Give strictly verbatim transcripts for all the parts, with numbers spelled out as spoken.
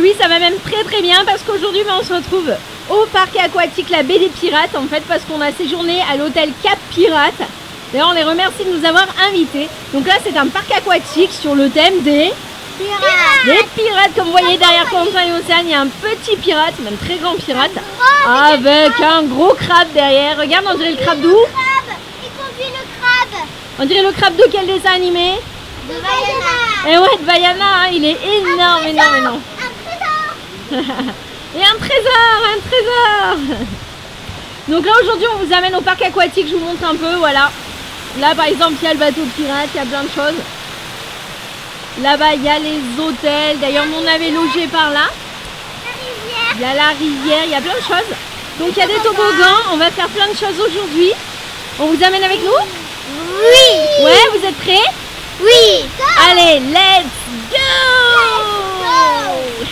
oui, ça va même très très bien parce qu'aujourd'hui ben, on se retrouve au parc aquatique La Baie des Pirates en fait parce qu'on a séjourné à l'hôtel Cap Pirate. D'ailleurs on les remercie de nous avoir invités. Donc là c'est un parc aquatique sur le thème des pirates. Des pirates, comme vous voyez derrière Quentin et Océane, il y a un petit pirate, même très grand pirate, avec un gros crabe derrière. Regarde, on dirait le crabe d'où? Il conduit le crabe. On dirait le crabe de quel dessin animé? De Vaiana. Et ouais, de Vaiana, hein, il est énorme, énorme, énorme. Un trésor. Et un trésor, un trésor. Donc là aujourd'hui on vous amène au parc aquatique, je vous montre un peu, voilà. Là par exemple il y a le bateau pirate, il y a plein de choses. Là-bas il y a les hôtels, d'ailleurs nous on avait logé par là. La rivière. Il y a la rivière, il y a plein de choses. Donc il y a des toboggans, on va faire plein de choses aujourd'hui. On vous amène avec nous? Oui. Ouais, vous êtes prêts? Oui. Allez, let's go, Let's go.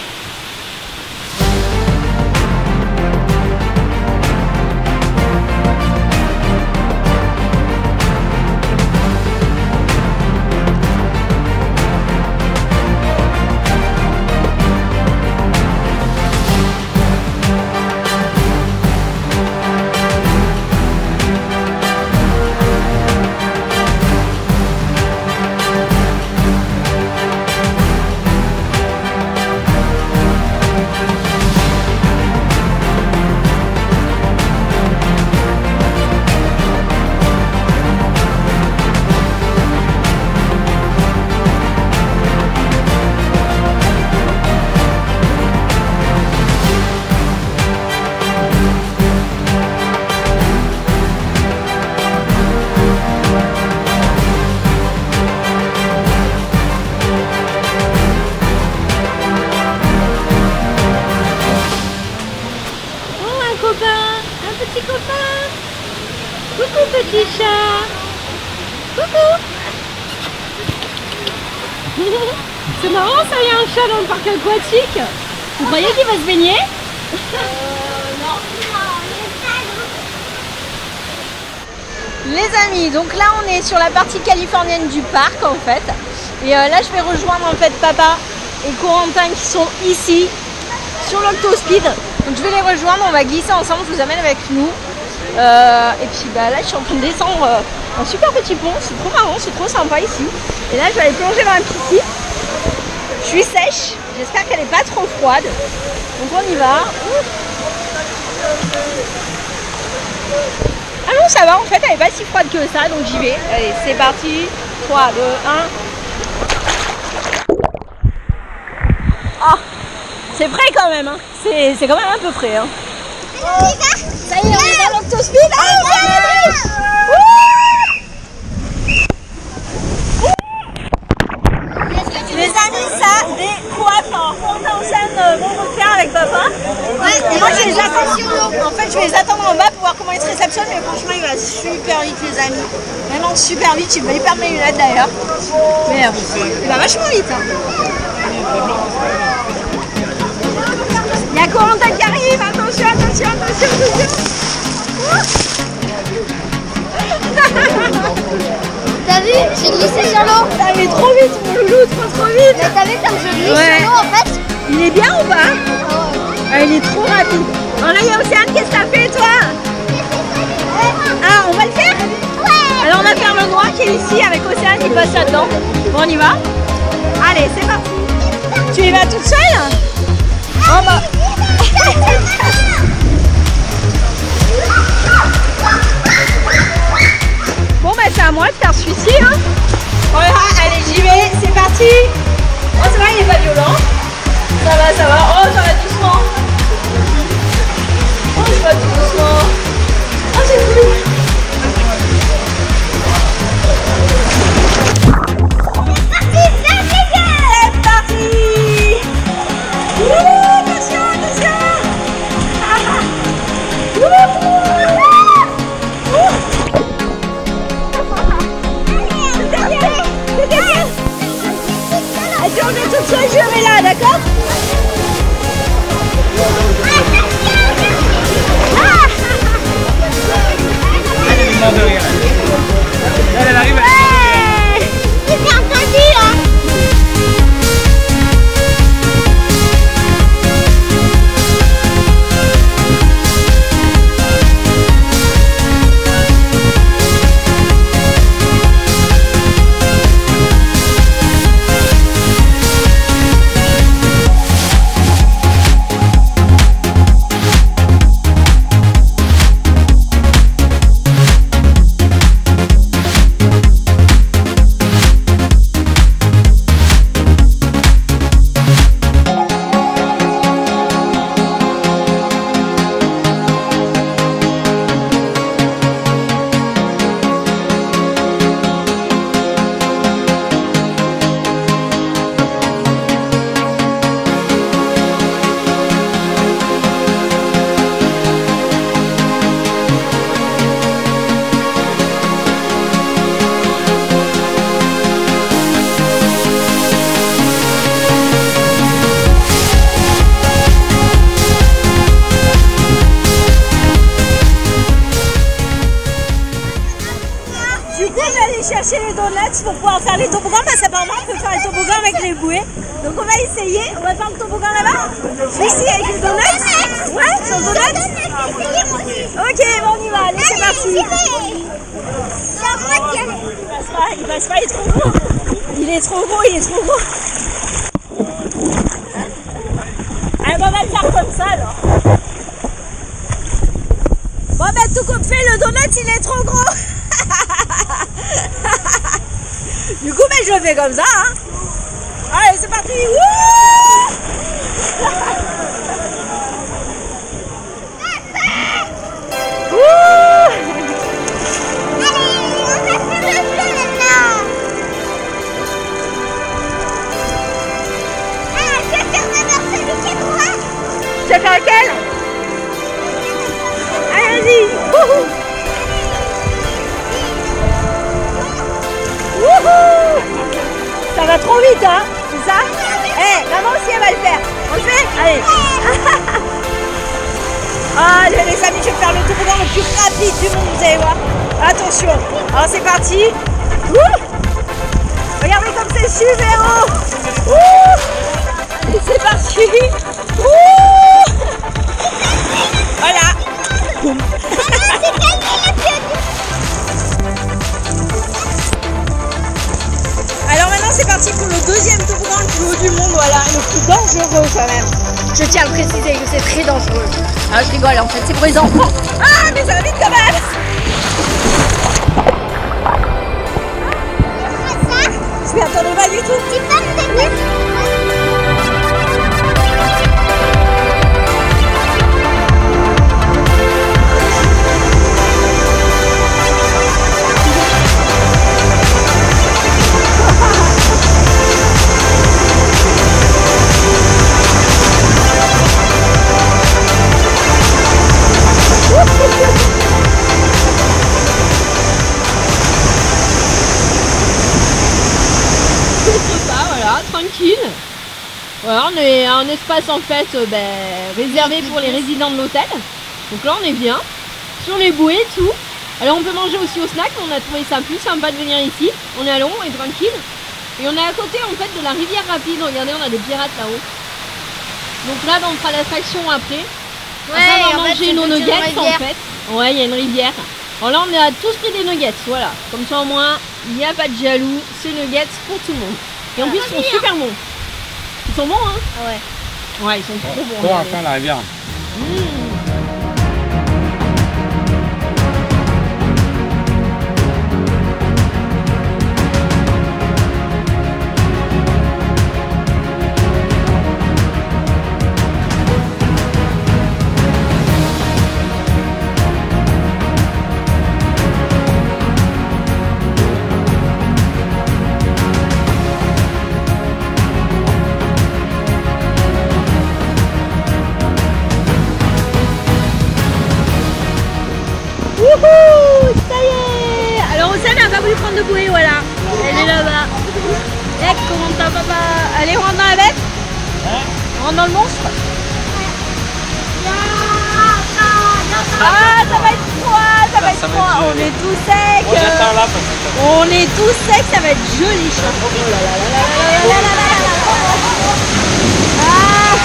Petit copain. Coucou petit chat. Coucou. C'est marrant ça, il y a un chat dans le parc aquatique. Vous croyez qu'il va se baigner? Euh, non. Les amis, donc là on est sur la partie californienne du parc en fait. Et euh, là je vais rejoindre en fait papa et Corentin qui sont ici sur l'Octospeed. Donc je vais les rejoindre, on va glisser ensemble, je vous amène avec nous. Euh, et puis bah, là je suis en train de descendre euh, un super petit pont, c'est trop marrant, c'est trop sympa ici. Et là je vais aller plonger dans la piscine. Je suis sèche, j'espère qu'elle n'est pas trop froide. Donc on y va. Ah non ça va, en fait elle n'est pas si froide que ça, donc j'y vais. Allez c'est parti, trois, deux, un. Ah, c'est frais quand même, hein. C'est quand même un peu frais. Hein. Ça y est, on est dans l'Octospeed. Les amis, ça décoiffe. Alors, Quentin et Océane vont refaire avec papa. Ouais, et moi je les attends sur l'eau. En fait, je vais les attendre en bas pour voir comment ils se réceptionnent. Mais franchement, il va super vite, les amis. Vraiment super vite. Je vais perdre mes lunettes d'ailleurs. Mais euh, il va vachement vite. Hein. Il y a Corentin qui arrive, attention, attention, attention, attention. T'as vu? J'ai glissé sur l'eau. Ça allait trop vite mon loulou, trop trop vite. Mais t'as vu comme je glisse Ouais. sur l'eau en fait? Il est bien ou pas? Oh. Ah, il est trop rapide. Alors là il y a Océane, qu'est-ce que t'as fait toi? Ah on va le faire? Ouais. Alors on va faire le noir qui est ici avec Océane, il passe là-dedans. Bon on y va? Allez c'est parti. Tu y vas toute seule? Oh bah. Bon bah c'est à moi de faire celui-ci hein. Voilà, allez j'y vais, c'est parti. Oh ça va, il est pas violent. Ça va, ça va, oh ça va doucement. Oh ça va tout doucement. Oh c'est cool. C'est parti. Wouh, attention, attention. Et on est toute seule, je vais là, d'accord? De rire. Elle, elle arrive. Ouais. C'est bien entendu hein. chercher les donuts pour pouvoir faire les toboggans parce qu'apparemment on peut faire les toboggans avec les bouées. Donc on va essayer. On va faire le toboggan là-bas. Ici avec les donuts. Ouais, sur le donut. Ok, bon on y va. Allez, c'est parti. Il passe pas, il passe pas, il est trop gros. Il est trop gros, il est trop gros. Allez, bon, on va le faire comme ça alors. Bon ben tout compte fait, le donut il est trop gros. Du coup ben je le fais comme ça hein. Allez c'est parti. Wouh. Wouh. Tu vas faire lequel? Allez-y. Wouhou. Wouhou. Ça va trop vite hein, c'est ça? Eh, hey, maman aussi elle va le faire. On le fait? Allez. Allez les amis, je vais faire le toboggan le plus rapide du monde, vous allez voir. Attention. Alors c'est parti. Wouh. Regardez comme c'est super haut. Wouh. Et c'est parti. Wouh. Voilà. Boum. Alors maintenant c'est parti pour le deuxième toboggan le plus haut du monde, voilà, et le plus dangereux quand même. Je tiens à le préciser que c'est très dangereux. Ah je rigole en fait, c'est pour les enfants. Ah mais ça va vite quand même. Je m'y attendais pas du tout. Tu peux me déplacer? Tranquille. Voilà, on est à un espace en fait euh, ben, réservé pour les résidents de l'hôtel. Donc là on est bien. Sur les bouées et tout. Alors on peut manger aussi au snack, on a trouvé ça plus sympa de venir ici. On est à long et tranquille. Et on est à côté en fait de la rivière rapide. Regardez, on a des pirates là-haut. Donc là on fera l'attraction après. Ouais, on va manger nos nuggets en fait. Ouais, il y a une rivière. Alors là on a tous pris des nuggets, voilà. Comme ça au moins, il n'y a pas de jaloux. C'est nuggets pour tout le monde. Et en plus, ils sont super bons. Ils sont bons, hein? Ouais. Ouais, ils sont trop bons. Bon, enfin la rivière. Mmh. Wouhou, ça y est. Alors Océane n'a pas voulu prendre de bouée, voilà. Elle est là-bas. Mec, comment t'as papa? Allez, on rentre dans la bête? Ouais. On rentre dans le monstre? Ah, ça va être froid, ça va être froid. On est tout sec. On est tout sec, ça va être joli. Oh là là là là là là là là là. Ah.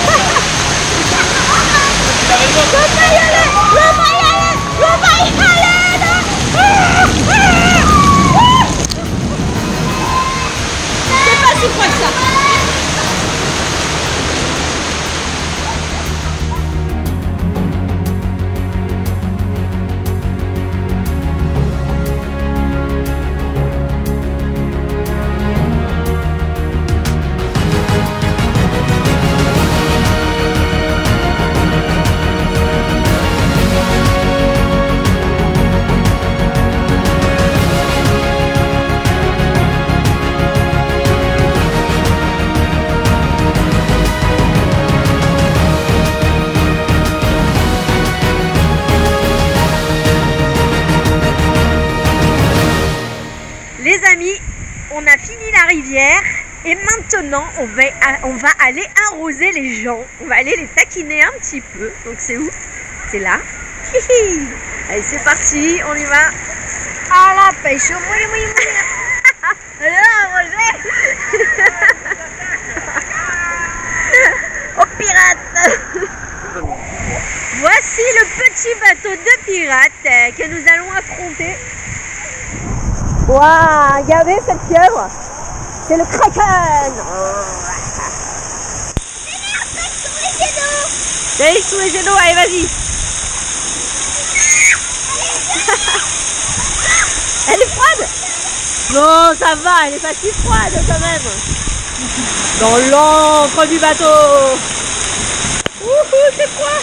On va y aller, on va y aller, on va y aller là. C'est pas si froid que ça. Les amis, on a fini la rivière et maintenant on va, on va aller arroser les gens. On va aller les taquiner un petit peu. Donc c'est où? C'est là. Allez, c'est parti, on y va. à la pêche. Oui, oui, oui. Alors, Roger. Aux pirates. Voici le petit bateau de pirates que nous allons affronter. Waouh, regardez cette pieuvre. C'est le Kraken. Allez, sous les genoux, allez, vas-y. Elle est froide? Non, ça va, elle est pas si froide quand même. Dans l'encre du bateau. Wouhou, c'est froid.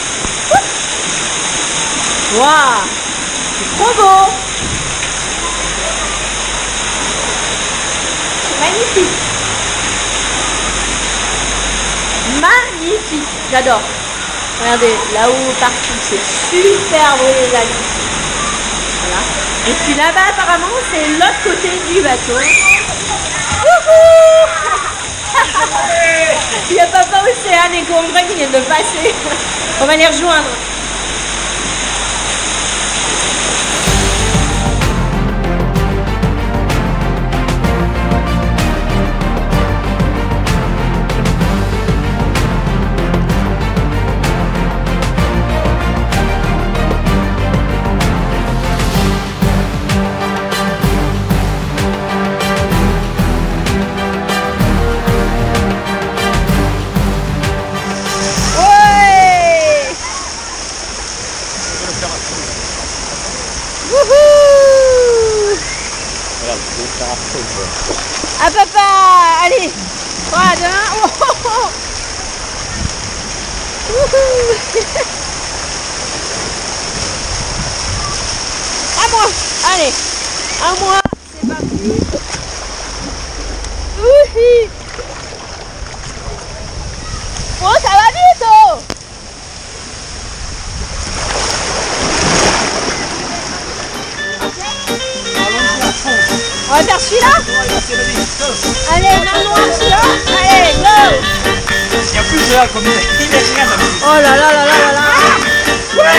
Waouh, c'est trop beau. C'est magnifique. Magnifique, j'adore. Regardez, là-haut, partout, c'est super beau les amis. Voilà. Et puis là-bas, apparemment, c'est l'autre côté du bateau. Wouhou. Il y a papa Océane et Corentin qui viennent de passer. On va les rejoindre. Ah papa, allez, trois, deux, un, oh, oh, oh. À moi, allez, à moi, c'est parti. Ouhi. Oh, ça va vite, oh. On va faire celui-là? Allez, main noire celui-là. Allez, go. Il y a plus de là comme il est rien. Oh là là là là là là.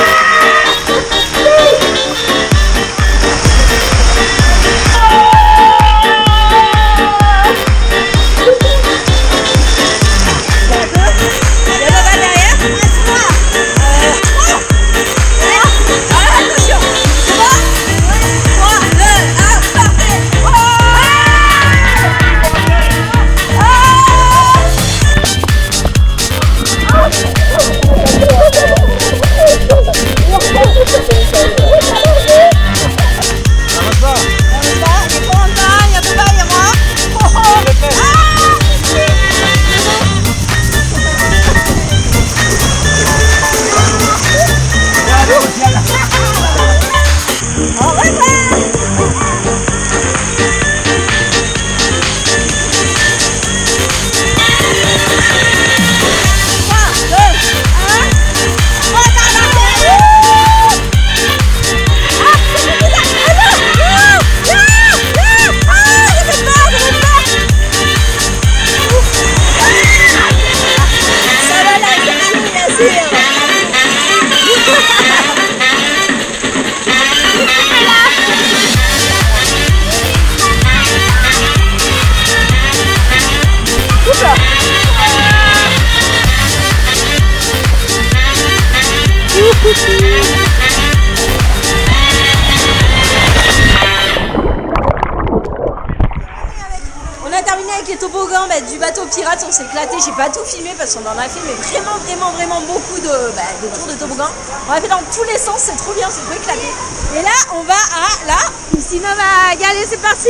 On a terminé avec les toboggans bah, du bateau pirate, on s'est éclaté, j'ai pas tout filmé parce qu'on en a fait mais vraiment vraiment vraiment beaucoup de, bah, de tours de toboggan. On a fait dans tous les sens, c'est trop bien, c'est trop éclaté. Et là on va à la piscine vague, allez c'est parti.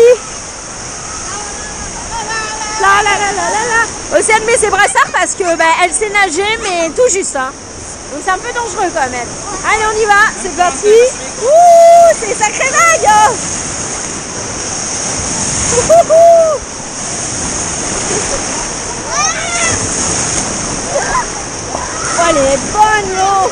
Là là là là là là. Océane met ses brassards parce que bah, elle sait nager mais tout juste hein. Donc c'est un peu dangereux quand même. Allez on y va, c'est parti. Ouh, c'est sacré vague oh. Ouh. Oh, elle est bonne l'eau.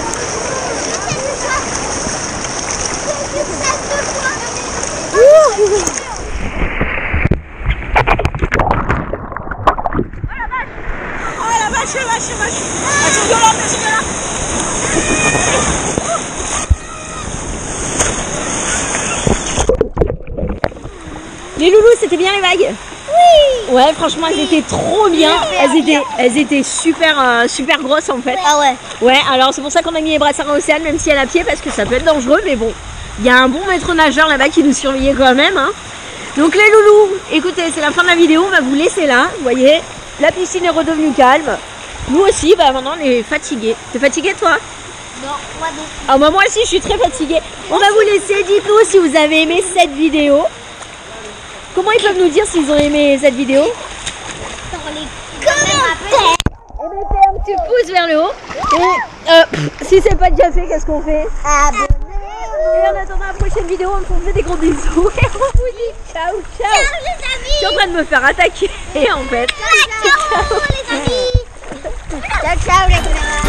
Ouh. bien les vagues? Oui. Ouais, franchement, elles étaient trop bien. Elles étaient, elles étaient super, euh, super grosses en fait. Ah ouais. Ouais, alors c'est pour ça qu'on a mis les brassards à Océane, même si elle est à pied, parce que ça peut être dangereux, mais bon. Il y a un bon maître nageur là-bas qui nous surveillait quand même. Hein. Donc les loulous, écoutez, c'est la fin de la vidéo, on va vous laisser là. Vous voyez, la piscine est redevenue calme. Nous aussi, bah maintenant on est fatigués. T'es fatigué toi? Non, moi non. Ah bah moi aussi je suis très fatiguée. On va vous laisser, dites-nous si vous avez aimé cette vidéo. Comment ils peuvent nous dire s'ils ont aimé cette vidéo? Dans les commentaires. Et mettez un petit pouce vers le haut. Et euh, pff, si c'est pas déjà fait, qu'est-ce qu'on fait? Abonnez-vous. Et en attendant la prochaine vidéo, on vous fait des gros bisous. Et on vous dit ciao, ciao. Ciao les amis. Je suis en train de me faire attaquer en fait. Ciao, ciao les amis. Ciao, ciao les amis.